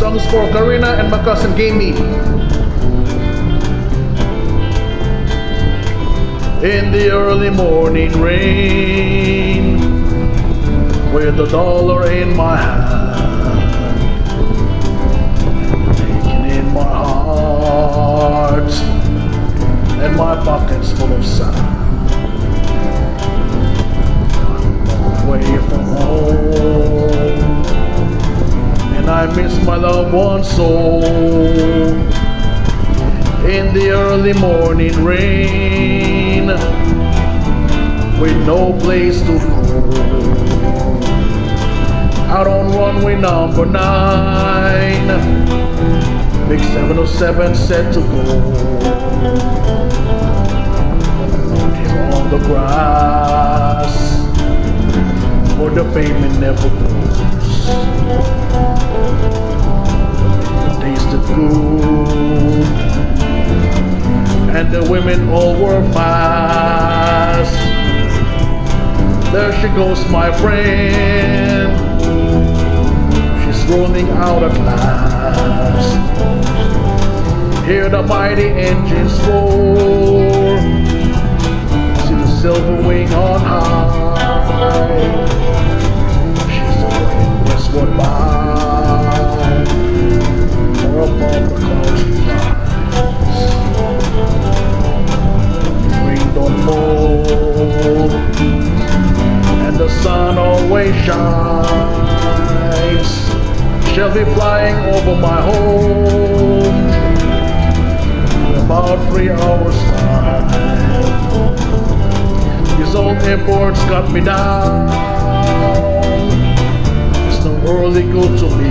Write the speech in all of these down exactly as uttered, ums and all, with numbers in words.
song is for Karina and my cousin Gamey. In the early morning rain, with a dollar in my hand, aching in my heart, and my pockets full of sand. I'm away from home, and I miss my loved one so. In the early morning rain, with no place to go, out on runway number nine, big seven oh seven set to go. Here on the grass, where the pavement never goes, tasted good, and the women all were fast. There she goes, my friend, she's rolling out at last. Hear the mighty engines roar, see the silver wing on high. She's going westward bound, or above the clouds she flies. Rain don't fall, and the sun always shines. She'll be flying over my home in about three hours time. These old imports got me down. It's no early good to me,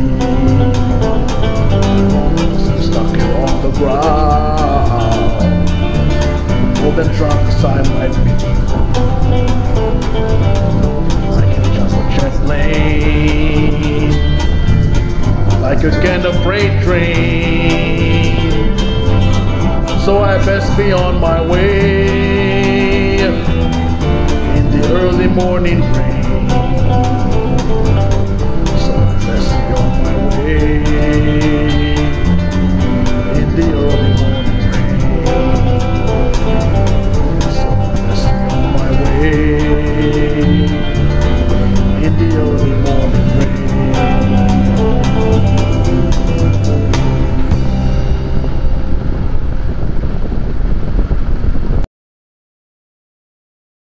'cause I'm stuck here on the ground. More than drunk as I might be, I can just a jet plane, like a kind of freight train. So I best be on my way in the early morning rain. So I best be on my way.